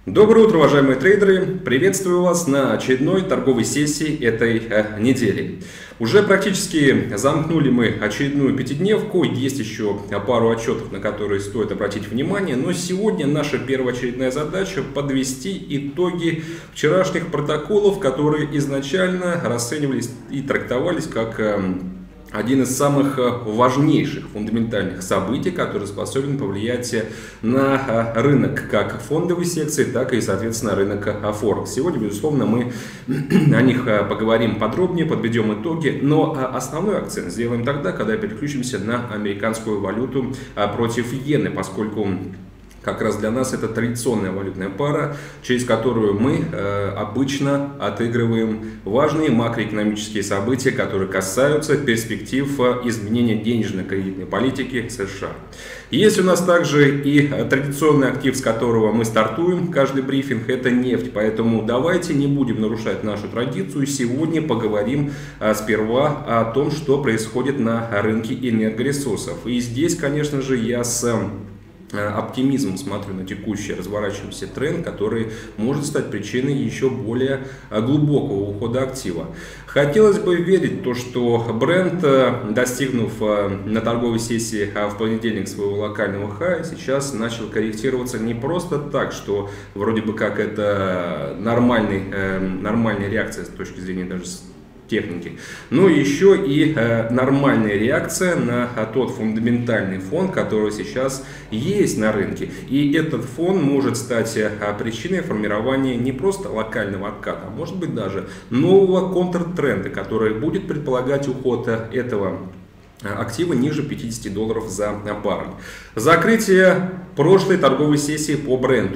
Доброе утро, уважаемые трейдеры! Приветствую вас на очередной торговой сессии этой недели. Уже практически замкнули мы очередную пятидневку, есть еще пару отчетов, на которые стоит обратить внимание, но сегодня наша первоочередная задача подвести итоги вчерашних протоколов, которые изначально расценивались и трактовались как один из самых важнейших фундаментальных событий, который способен повлиять на рынок как фондовой секции, так и, соответственно, рынок Форекс. Сегодня, безусловно, мы о них поговорим подробнее, подведем итоги, но основной акцент сделаем тогда, когда переключимся на американскую валюту против иены, поскольку как раз для нас это традиционная валютная пара, через которую мы обычно отыгрываем важные макроэкономические события, которые касаются перспектив изменения денежно-кредитной политики США. Есть у нас также и традиционный актив, с которого мы стартуем каждый брифинг, это нефть. Поэтому давайте не будем нарушать нашу традицию. Сегодня поговорим сперва о том, что происходит на рынке энергоресурсов. И здесь, конечно же, я с оптимизмом смотрю на текущий разворачивающийся тренд, который может стать причиной еще более глубокого ухода актива. Хотелось бы верить в то, что Brent, достигнув на торговой сессии в понедельник своего локального хая, сейчас начал корректироваться не просто так, что вроде бы как это нормальная реакция с точки зрения даже техники, но еще и нормальная реакция на тот фундаментальный фон, который сейчас есть на рынке. И этот фон может стать причиной формирования не просто локального отката, а может быть даже нового контртренда, который будет предполагать уход этого актива ниже $50 за баррель. Закрытие прошлой торговой сессии по бренду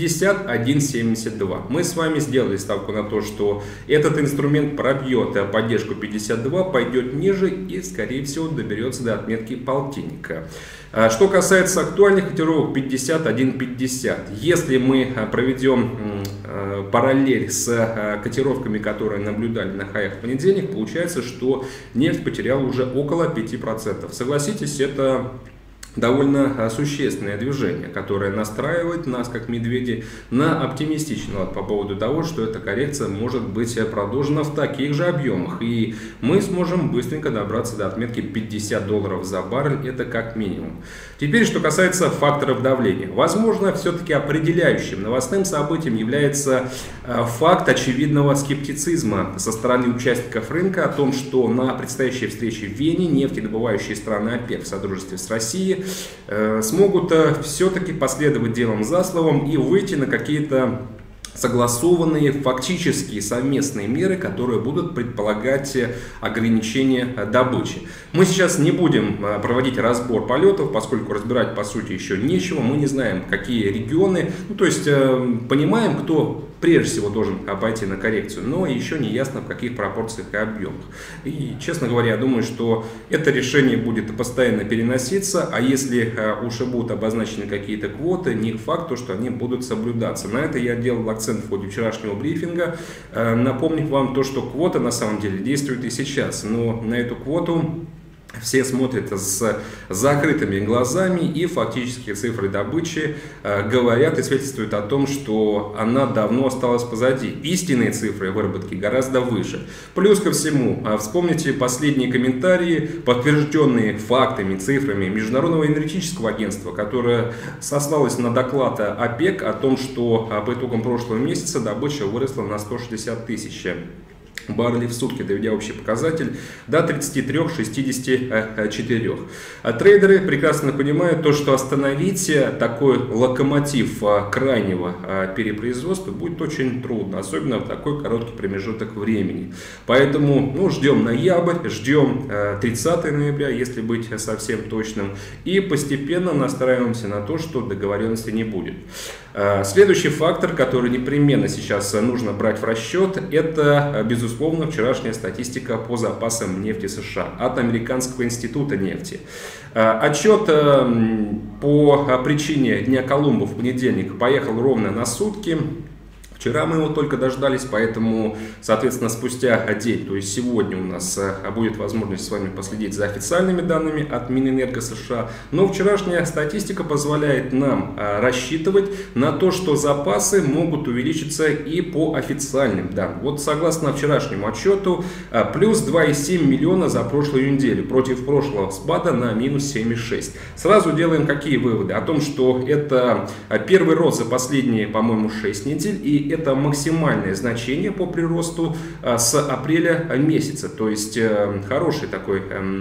51.72. Мы с вами сделали ставку на то, что этот инструмент пробьет поддержку 52, пойдет ниже и, скорее всего, доберется до отметки полтинника. Что касается актуальных котировок 51.50, если мы проведем параллель с котировками, которые наблюдали на хаях в понедельник, получается, что нефть потеряла уже около 5%. Согласитесь, это довольно существенное движение, которое настраивает нас, как медведи, на оптимистичный лад по поводу того, что эта коррекция может быть продолжена в таких же объемах. И мы сможем быстренько добраться до отметки $50 за баррель, это как минимум. Теперь, что касается факторов давления. Возможно, все-таки определяющим новостным событием является факт очевидного скептицизма со стороны участников рынка о том, что на предстоящей встрече в Вене нефтедобывающие страны ОПЕК в содружестве с Россией смогут все-таки последовать делом за словом и выйти на какие-то согласованные фактические совместные меры, которые будут предполагать ограничение добычи. Мы сейчас не будем проводить разбор полетов, поскольку разбирать по сути еще нечего. Мы не знаем, какие регионы, то есть понимаем, кто прежде всего должен пойти на коррекцию, но еще не ясно, в каких пропорциях и объемах. И, честно говоря, я думаю, что это решение будет постоянно переноситься, а если уж и будут обозначены какие-то квоты, не факт, что они будут соблюдаться. На это я делал акцент в ходе вчерашнего брифинга, напомнив вам то, что квота на самом деле действует и сейчас, но на эту квоту все смотрят с закрытыми глазами, и фактические цифры добычи говорят и свидетельствуют о том, что она давно осталась позади. Истинные цифры выработки гораздо выше. Плюс ко всему, вспомните последние комментарии, подтвержденные фактами, цифрами Международного энергетического агентства, которое сослалось на доклад ОПЕК о том, что по итогам прошлого месяца добыча выросла на 160 тысяч баррелей в сутки, доведя общий показатель до 33-64. Трейдеры прекрасно понимают то, что остановить такой локомотив крайнего перепроизводства будет очень трудно, особенно в такой короткий промежуток времени. Поэтому ждем ноябрь, ждем 30 ноября, если быть совсем точным, и постепенно настраиваемся на то, что договоренности не будет. Следующий фактор, который непременно сейчас нужно брать в расчет, это, безусловно, вчерашняя статистика по запасам нефти США от Американского института нефти. Отчет по причине Дня Колумба в понедельник поехал ровно на сутки. Вчера мы его только дождались, поэтому, соответственно, спустя день, то есть сегодня у нас будет возможность с вами последить за официальными данными от Минэнерго США. Но вчерашняя статистика позволяет нам рассчитывать на то, что запасы могут увеличиться и по официальным данным. Вот согласно вчерашнему отчету, плюс 2,7 миллиона за прошлую неделю против прошлого спада на минус 7,6. Сразу делаем какие выводы? О том, что это первый рост за последние, по-моему, 6 недель, и это максимальное значение по приросту с апреля месяца. То есть хороший такой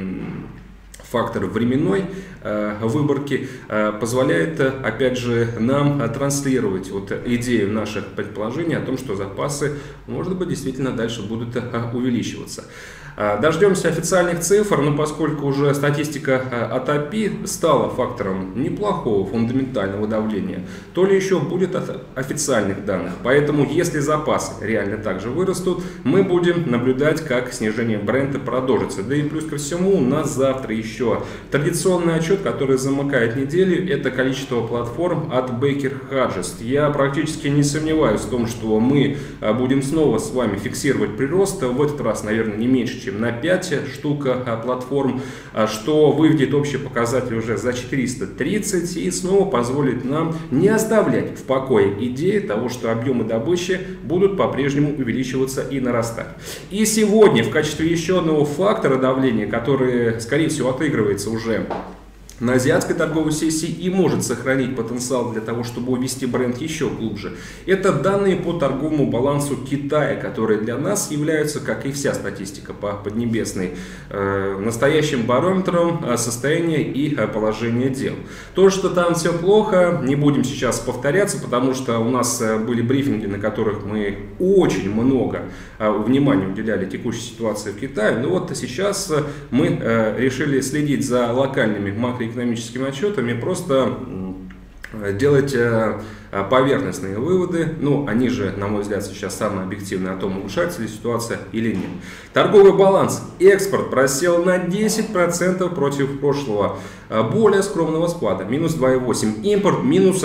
фактор временной выборки позволяет, опять же, нам транслировать вот идею наших предположений о том, что запасы, может быть, действительно дальше будут увеличиваться. Дождемся официальных цифр, но поскольку уже статистика от API стала фактором неплохого фундаментального давления, то ли еще будет от официальных данных. Поэтому, если запасы реально также вырастут, мы будем наблюдать, как снижение бренда продолжится. Да и плюс ко всему, у нас завтра еще традиционный отчет, который замыкает неделю, это количество платформ от Baker Hughes. Я практически не сомневаюсь в том, что мы будем снова с вами фиксировать прирост, в этот раз, наверное, не меньше, чем на 5 штук платформ, что выведет общий показатель уже за 430 и снова позволит нам не оставлять в покое идеи того, что объемы добычи будут по-прежнему увеличиваться и нарастать. И сегодня в качестве еще одного фактора давления, который, скорее всего, отыгрывается уже на азиатской торговой сессии и может сохранить потенциал для того, чтобы увести бренд еще глубже. Это данные по торговому балансу Китая, которые для нас являются, как и вся статистика по Поднебесной, настоящим барометром состояния и положения дел. То, что там все плохо, не будем сейчас повторяться, потому что у нас были брифинги, на которых мы очень много внимания уделяли текущей ситуации в Китае. Но вот сейчас мы решили следить за локальными макроэкономическими отчетами, просто делать поверхностные выводы. Ну, они же, на мой взгляд, сейчас самые объективные о том, улучшается ли ситуация или нет. Торговый баланс. Экспорт просел на 10% против прошлого более скромного спада, минус 2,8%. Импорт минус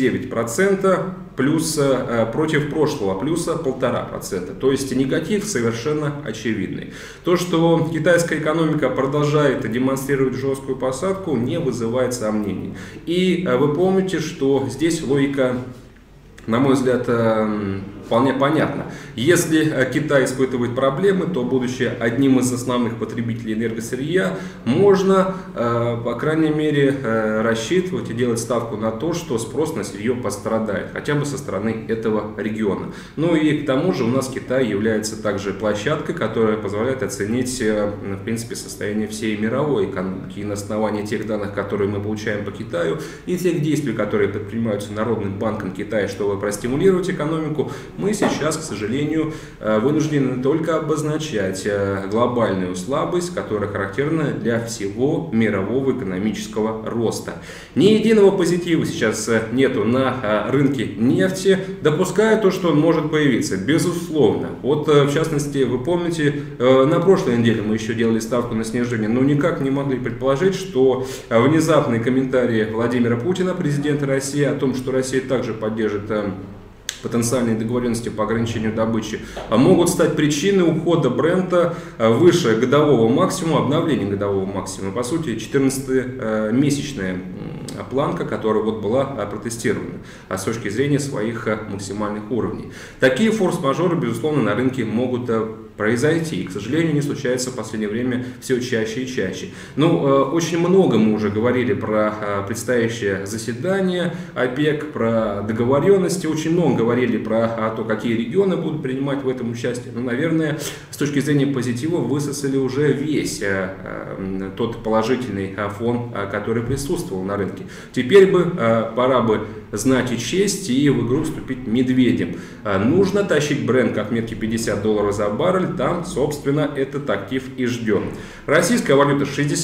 1,9%. Плюс против прошлого плюса 1,5%. То есть негатив совершенно очевидный. То, что китайская экономика продолжает демонстрировать жесткую посадку, не вызывает сомнений. И вы помните, что здесь логика, на мой взгляд, вполне понятно. Если Китай испытывает проблемы, то, будучи одним из основных потребителей энергосырья, можно, по крайней мере, рассчитывать и делать ставку на то, что спрос на сырье пострадает, хотя бы со стороны этого региона. Ну и к тому же у нас Китай является также площадкой, которая позволяет оценить, в принципе, состояние всей мировой экономики. И на основании тех данных, которые мы получаем по Китаю, и тех действий, которые предпринимаются Народным банком Китая, чтобы простимулировать экономику, мы сейчас, к сожалению, вынуждены только обозначать глобальную слабость, которая характерна для всего мирового экономического роста. Ни единого позитива сейчас нету на рынке нефти, допуская то, что он может появиться, безусловно. Вот, в частности, вы помните, на прошлой неделе мы еще делали ставку на снижение, но никак не могли предположить, что внезапные комментарии Владимира Путина, президента России, о том, что Россия также поддержит потенциальные договоренности по ограничению добычи, могут стать причиной ухода бренда выше годового максимума, обновления годового максимума. По сути, 14-месячная планка, которая вот была протестирована с точки зрения своих максимальных уровней. Такие форс-мажоры, безусловно, на рынке могут произойти. И, к сожалению, не случается в последнее время все чаще и чаще. Ну, очень много мы уже говорили про предстоящее заседание ОПЕК, про договоренности, очень много говорили про то, какие регионы будут принимать в этом участие. Ну, наверное, с точки зрения позитива высосали уже весь тот положительный фон, который присутствовал на рынке. Теперь бы пора бы знать и честь и в игру вступить медведем. Нужно тащить бренд к отметке $50 за баррель, там, собственно, этот актив и ждем. Российская валюта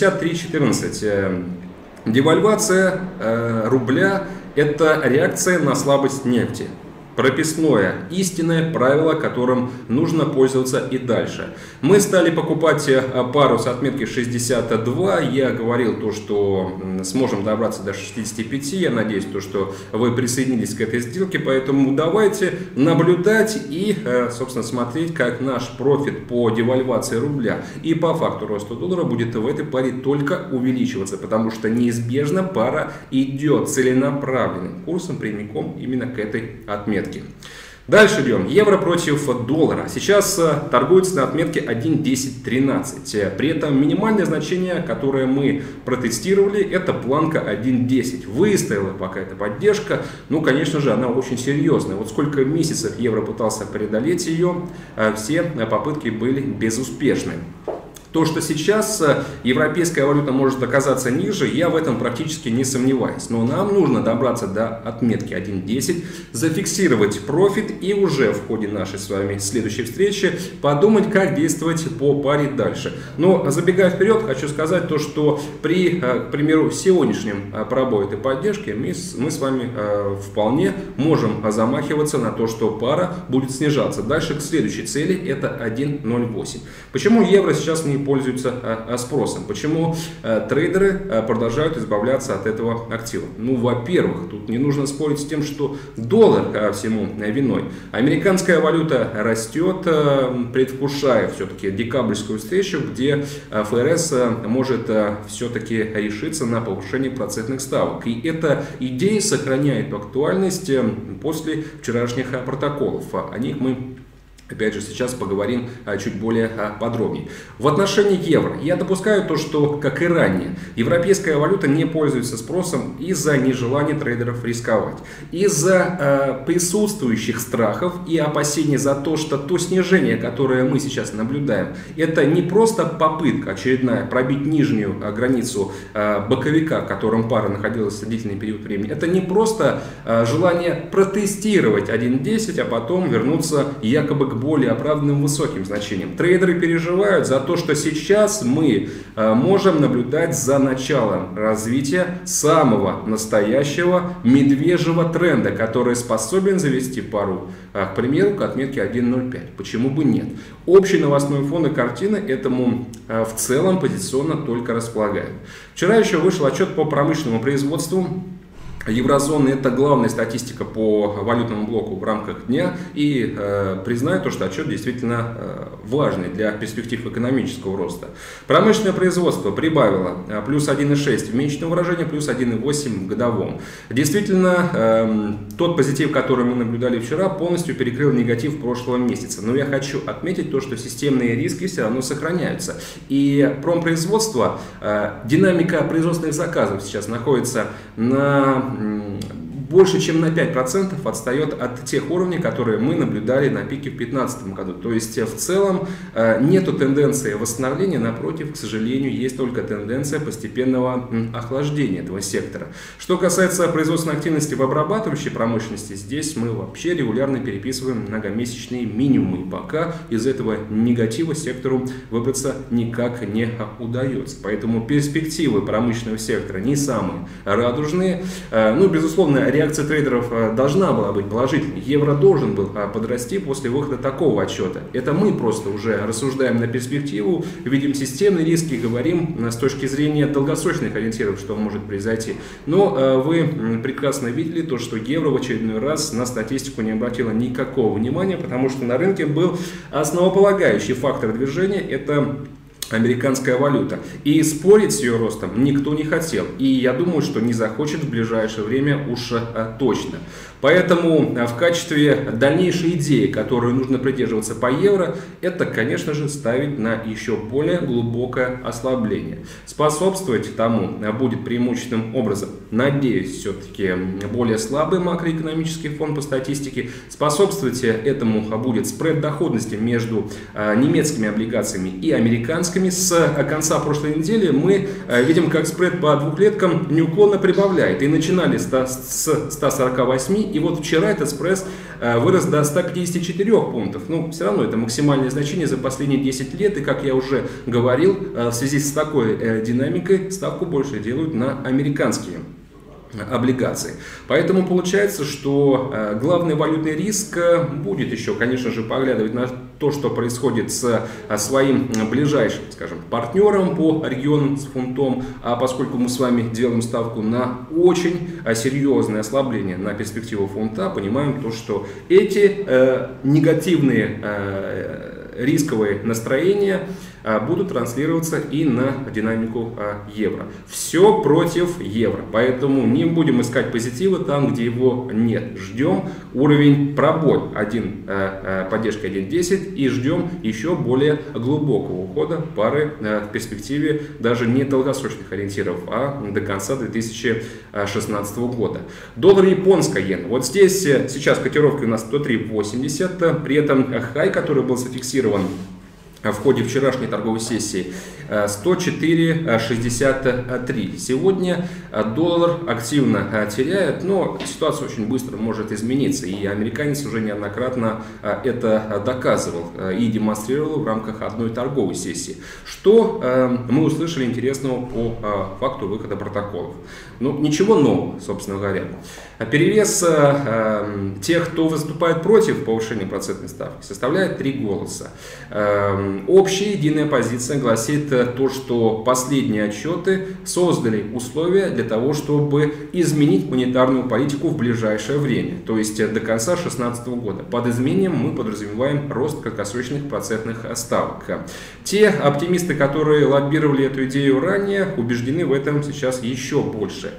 63.14. Девальвация рубля – это реакция на слабость нефти. прописное, истинное правило, которым нужно пользоваться и дальше. Мы стали покупать пару с отметки 62. Я говорил то, что сможем добраться до 65. Я надеюсь, то, что вы присоединились к этой сделке. Поэтому давайте наблюдать и, собственно, смотреть, как наш профит по девальвации рубля и по факту роста доллара будет в этой паре только увеличиваться. Потому что неизбежно пара идет целенаправленным курсом прямиком именно к этой отметке. Дальше идем. Евро против доллара. Сейчас торгуется на отметке 1.1013. При этом минимальное значение, которое мы протестировали, это планка 1.10. Выстояла пока эта поддержка. Ну, конечно же, она очень серьезная. Вот сколько месяцев евро пытался преодолеть ее, все попытки были безуспешны. То, что сейчас европейская валюта может оказаться ниже, я в этом практически не сомневаюсь. Но нам нужно добраться до отметки 1.10, зафиксировать профит и уже в ходе нашей с вами следующей встречи подумать, как действовать по паре дальше. Но забегая вперед, хочу сказать то, что при, к примеру, сегодняшнем пробое этой поддержки мы с вами вполне можем замахиваться на то, что пара будет снижаться. Дальше к следующей цели, это 1.08. Почему евро сейчас не пользуются спросом? Почему трейдеры продолжают избавляться от этого актива? Ну, во-первых, тут не нужно спорить с тем, что доллар всему виной. Американская валюта растет, предвкушая все-таки декабрьскую встречу, где ФРС может все-таки решиться на повышение процентных ставок. И эта идея сохраняет актуальность после вчерашних протоколов. О них мы опять же, сейчас поговорим чуть более подробнее. В отношении евро я допускаю то, что, как и ранее, европейская валюта не пользуется спросом из-за нежелания трейдеров рисковать. Из-за присутствующих страхов и опасений за то, что то снижение, которое мы сейчас наблюдаем, это не просто попытка очередная пробить нижнюю границу боковика, в котором пара находилась длительный период времени. Это не просто желание протестировать 1.10, а потом вернуться якобы к более оправданным высоким значениям. Трейдеры переживают за то, что сейчас мы можем наблюдать за началом развития самого настоящего медвежьего тренда, который способен завести пару, к примеру, к отметке 1.05. Почему бы нет? Общий новостной фон и картина этому в целом позиционно только располагают. Вчера еще вышел отчет по промышленному производству еврозоны. Это главная статистика по валютному блоку в рамках дня. И признаю то, что отчет действительно важный для перспектив экономического роста. Промышленное производство прибавило плюс 1.6 в месячном выражении, плюс 1.8 в годовом. Действительно, тот позитив, который мы наблюдали вчера, полностью перекрыл негатив прошлого месяца. Но я хочу отметить то, что системные риски все равно сохраняются. И промпроизводство, динамика производственных заказов сейчас находится на больше чем на 5% отстает от тех уровней, которые мы наблюдали на пике в 2015 году. То есть в целом нету тенденции восстановления, напротив, к сожалению, есть только тенденция постепенного охлаждения этого сектора. Что касается производственной активности в обрабатывающей промышленности, здесь мы вообще регулярно переписываем многомесячные минимумы. Пока из этого негатива сектору выбраться никак не удается. Поэтому перспективы промышленного сектора не самые радужные. Ну, безусловно, реакция трейдеров должна была быть положительной. Евро должен был подрасти после выхода такого отчета. Это мы просто уже рассуждаем на перспективу, видим системные риски, говорим с точки зрения долгосрочных ориентиров, что может произойти. Но вы прекрасно видели то, что евро в очередной раз на статистику не обратило никакого внимания, потому что на рынке был основополагающий фактор движения – это американская валюта. И спорить с ее ростом никто не хотел. И я думаю, что не захочет в ближайшее время уж точно. Поэтому в качестве дальнейшей идеи, которую нужно придерживаться по евро, это, конечно же, ставить на еще более глубокое ослабление. Способствовать тому будет преимущественным образом, надеюсь, все-таки более слабый макроэкономический фон по статистике. Способствовать этому будет спред доходности между немецкими облигациями и американскими. С конца прошлой недели мы видим, как спред по двухлеткам неуклонно прибавляет. И начинали с 148, и вот вчера этот спред вырос до 154 пунктов. Но все равно это максимальное значение за последние 10 лет. И, как я уже говорил, в связи с такой динамикой ставку больше делают на американские облигаций. Поэтому получается, что главный валютный риск будет еще, конечно же, поглядывать на то, что происходит с своим ближайшим, скажем, партнером по региону с фунтом, а поскольку мы с вами делаем ставку на очень серьезное ослабление на перспективу фунта, понимаем то, что эти негативные рисковые настроения будут транслироваться и на динамику евро. Все против евро, поэтому не будем искать позитива там, где его нет. Ждем уровень пробой поддержка 1.10 и ждем еще более глубокого ухода пары в перспективе даже не долгосрочных ориентиров, а до конца 2016 года. Доллар японская иена. Вот здесь сейчас котировки у нас 103.80, при этом хай, который был зафиксирован в ходе вчерашней торговой сессии, 104.63. Сегодня доллар активно теряет, но ситуация очень быстро может измениться. И американец уже неоднократно это доказывал и демонстрировал в рамках одной торговой сессии. Что мы услышали интересного по факту выхода протоколов? Ну, ничего нового, собственно говоря. Перевес тех, кто выступает против повышения процентной ставки, составляет 3 голоса. Общая единая позиция гласит то, что последние отчеты создали условия для того, чтобы изменить монетарную политику в ближайшее время, то есть до конца 2016 года. Под изменением мы подразумеваем рост краткосрочных процентных ставок. Те оптимисты, которые лоббировали эту идею ранее, убеждены в этом сейчас еще больше.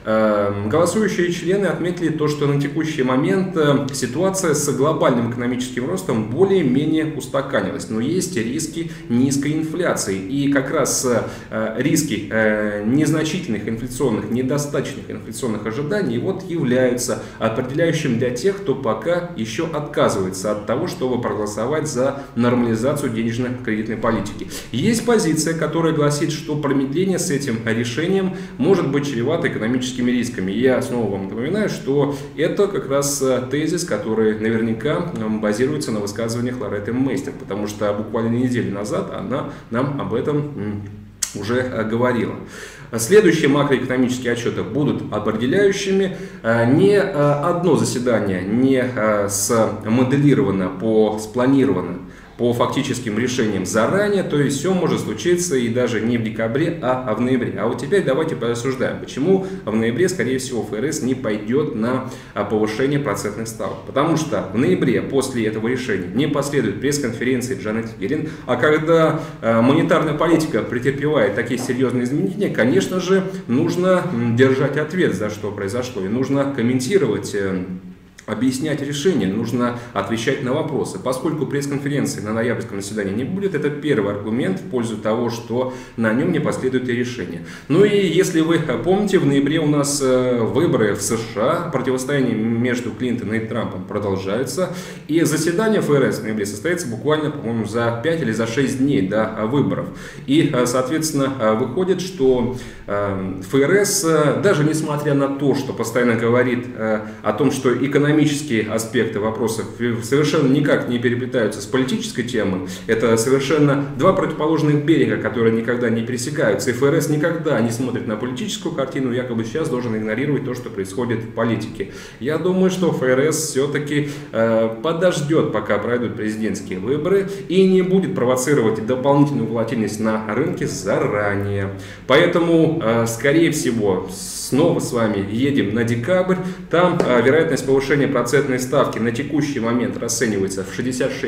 Голосующие члены отметили то, что на текущий момент ситуация с глобальным экономическим ростом более-менее устаканилась, но есть риски низкой инфляции, и как раз риски незначительных инфляционных, недостаточных инфляционных ожиданий являются определяющим для тех, кто пока еще отказывается от того, чтобы проголосовать за нормализацию денежно-кредитной политики. Есть позиция, которая гласит, что промедление с этим решением может быть чревато экономическими рисками. Я снова вам напоминаю, что это как раз тезис, который наверняка базируется на высказываниях Лоретты Мейстер, потому что буквально неделю назад она нам об этом уже говорила. Следующие макроэкономические отчеты будут определяющими. Ни одно заседание не смоделировано, спланировано по фактическим решениям заранее, то есть все может случиться и даже не в декабре, а в ноябре. А вот теперь давайте порассуждаем, почему в ноябре, скорее всего, ФРС не пойдет на повышение процентных ставок. Потому что в ноябре после этого решения не последует пресс-конференции Джанет Йеллен, а когда монетарная политика претерпевает такие серьезные изменения, конечно же, нужно держать ответ, за что произошло, и нужно комментировать, объяснять решения, нужно отвечать на вопросы. Поскольку пресс-конференции на ноябрьском заседании не будет, это первый аргумент в пользу того, что на нем не последует и решение. Ну и если вы помните, в ноябре у нас выборы в США, противостояние между Клинтоном и Трампом продолжается, и заседание ФРС в ноябре состоится буквально, по-моему, за 5 или за 6 дней до выборов. И, соответственно, выходит, что ФРС, даже несмотря на то, что постоянно говорит о том, что экономические аспекты вопросов совершенно никак не переплетаются с политической темой. Это совершенно два противоположных берега, которые никогда не пересекаются. И ФРС никогда не смотрит на политическую картину, якобы сейчас должен игнорировать то, что происходит в политике. Я думаю, что ФРС все-таки подождет, пока пройдут президентские выборы, и не будет провоцировать дополнительную волатильность на рынке заранее. Поэтому, скорее всего, снова с вами едем на декабрь. Там вероятность повышения процентной ставки на текущий момент расценивается в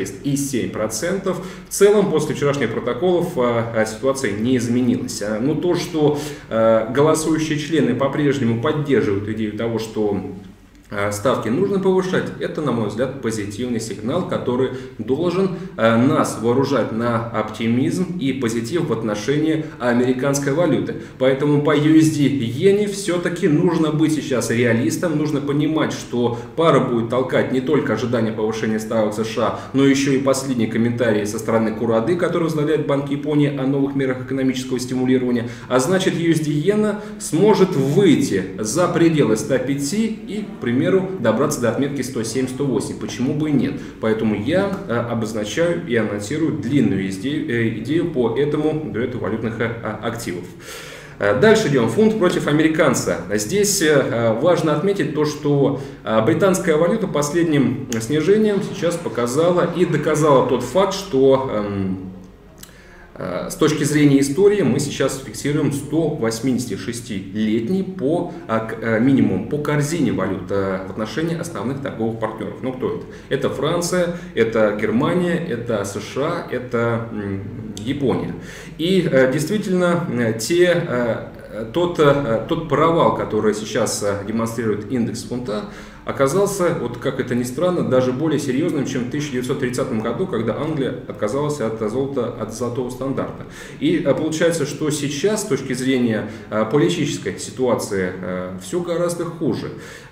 66,7%. В целом, после вчерашних протоколов ситуация не изменилась. Но то, что голосующие члены по-прежнему поддерживают идею того, что ставки нужно повышать, это, на мой взгляд, позитивный сигнал, который должен нас вооружать на оптимизм и позитив в отношении американской валюты. Поэтому по USD-иене все-таки нужно быть сейчас реалистом, нужно понимать, что пара будет толкать не только ожидание повышения ставок США, но еще и последние комментарии со стороны Курады, который возглавляет Банк Японии о новых мерах экономического стимулирования. А значит, USD-иена сможет выйти за пределы 105 и, к примеру, добраться до отметки 107-108. Почему бы и нет? Поэтому я обозначаю и анонсирую длинную идею по этому дуэту валютных активов. Дальше идем. Фунт против американца. Здесь важно отметить то, что британская валюта последним снижением сейчас показала и доказала тот факт, что с точки зрения истории мы сейчас фиксируем 186-летний минимум по корзине валют в отношении основных торговых партнеров. Ну, кто это? Это Франция, это Германия, это США, это Япония. И действительно тот провал, который сейчас демонстрирует индекс фунта, оказался, вот как это ни странно, даже более серьезным, чем в 1930 году, когда Англия отказалась от золотого стандарта. И получается, что сейчас, с точки зрения политической ситуации, все гораздо хуже.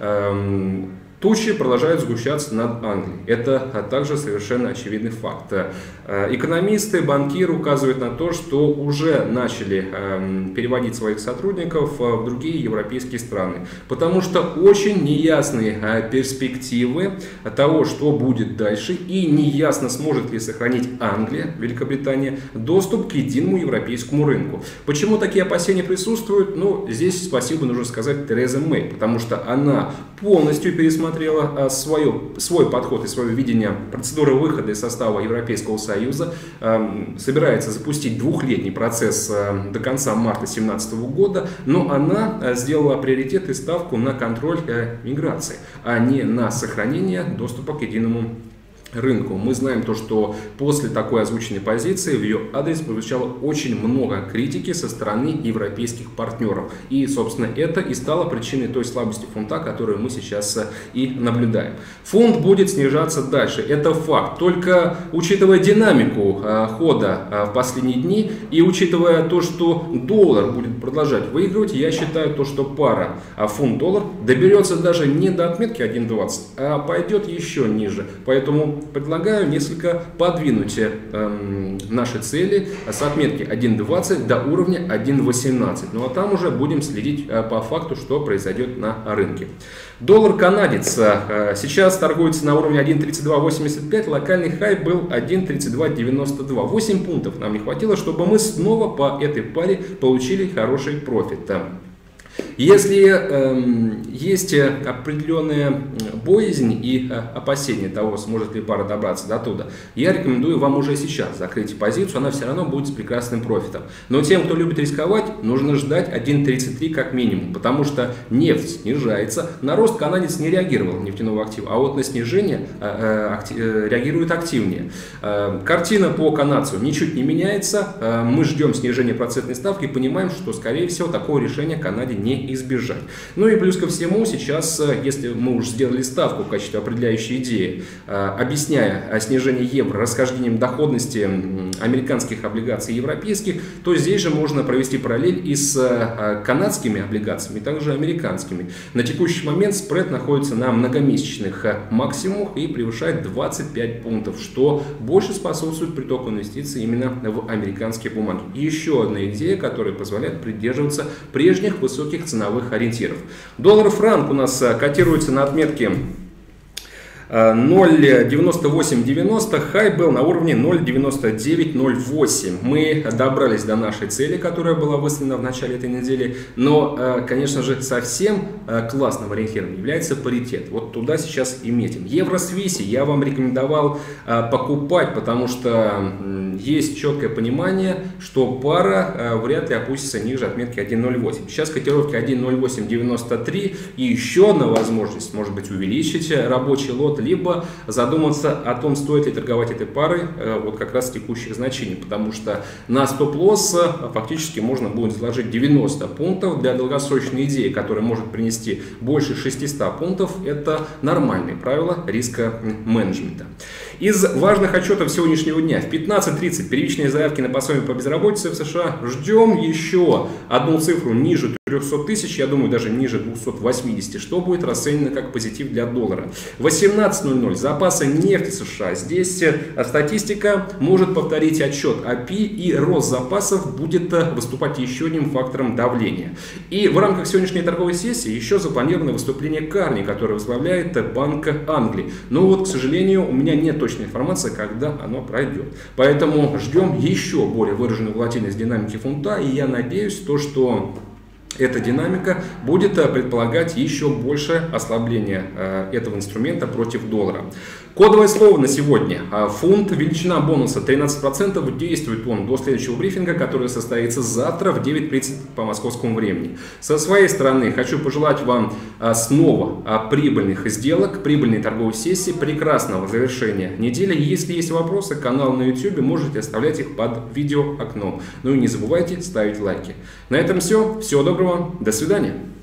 Тучи продолжают сгущаться над Англией. Это также совершенно очевидный факт. Экономисты, банкиры указывают на то, что уже начали переводить своих сотрудников в другие европейские страны. Потому что очень неясные перспективы того, что будет дальше. И неясно, сможет ли сохранить Англия, Великобритания, доступ к единому европейскому рынку. Почему такие опасения присутствуют? Ну, здесь спасибо нужно сказать Терезе Мэй. Потому что она полностью пересмотрела свой подход и свое видение процедуры выхода из состава Европейского Союза, собирается запустить двухлетний процесс до конца марта 2017 года, но она сделала приоритет и ставку на контроль миграции, а не на сохранение доступа к единому рынку. Мы знаем то, что после такой озвученной позиции в ее адрес прозвучало очень много критики со стороны европейских партнеров. И, собственно, это и стало причиной той слабости фунта, которую мы сейчас и наблюдаем. Фунт будет снижаться дальше. Это факт. Только учитывая динамику хода в последние дни и учитывая то, что доллар будет продолжать выигрывать, я считаю то, что пара фунт-доллар доберется даже не до отметки 1.20, а пойдет еще ниже. Поэтому предлагаю несколько подвинуть наши цели с отметки 1.20 до уровня 1.18. Ну а там уже будем следить по факту, что произойдет на рынке. Доллар-канадец сейчас торгуется на уровне 1.3285, локальный хай был 1.3292. 8 пунктов нам не хватило, чтобы мы снова по этой паре получили хороший профит. Если есть определенная боязнь и опасение того, сможет ли пара добраться до туда, я рекомендую вам уже сейчас закрыть позицию, она все равно будет с прекрасным профитом. Но тем, кто любит рисковать, нужно ждать 1.33 как минимум, потому что нефть снижается, на рост канадец не реагировал нефтяного актива, а вот на снижение реагирует активнее. Картина по канадцу ничуть не меняется, мы ждем снижения процентной ставки и понимаем, что, скорее всего, такого решения Канаде не избежать. Ну и плюс ко всему сейчас, если мы уже сделали ставку в качестве определяющей идеи, объясняя снижение евро расхождением доходности американских облигаций и европейских, то здесь же можно провести параллель и с канадскими облигациями, также американскими. На текущий момент спред находится на многомесячных максимумах и превышает 25 пунктов, что больше способствует притоку инвестиций именно в американские бумаги. И еще одна идея, которая позволяет придерживаться прежних высоких ценовых ориентиров. Доллар-франк у нас котируется на отметке 0.9890, хай был на уровне 0.9908. Мы добрались до нашей цели, которая была выставлена в начале этой недели, но, конечно же, совсем классным ориентиром является паритет. Вот туда сейчас и метим. Евро-свиси я вам рекомендовал покупать, потому что есть четкое понимание, что пара вряд ли опустится ниже отметки 1.08. Сейчас котировки 1.0893 и еще одна возможность, может быть, увеличить рабочий лот, либо задуматься о том, стоит ли торговать этой парой вот как раз текущих значений, потому что на стоп-лосс фактически можно будет заложить 90 пунктов. Для долгосрочной идеи, которая может принести больше 600 пунктов, это нормальные правила риска менеджмента. Из важных отчетов сегодняшнего дня: в 15:30 первичные заявки на пособие по безработице в США. Ждем еще одну цифру ниже 300 тысяч, я думаю, даже ниже 280, что будет расценено как позитив для доллара. 18:00 запасы нефти США. Здесь статистика может повторить отчет ОПИ, и рост запасов будет выступать еще одним фактором давления. И в рамках сегодняшней торговой сессии еще запланировано выступление Карни, который возглавляет Банк Англии. Но вот, к сожалению, у меня нет точной информации, когда оно пройдет. Поэтому ждем еще более выраженную волатильность динамики фунта, и я надеюсь, что эта динамика будет предполагать еще большее ослабление этого инструмента против доллара. Кодовое слово на сегодня. Фунт, величина бонуса 13%. Действует он до следующего брифинга, который состоится завтра в 9:30 по московскому времени. Со своей стороны хочу пожелать вам снова прибыльных сделок, прибыльной торговой сессии, прекрасного завершения недели. Если есть вопросы, канал на YouTube, можете оставлять их под видео окном. Ну и не забывайте ставить лайки. На этом все. Всего доброго. До свидания.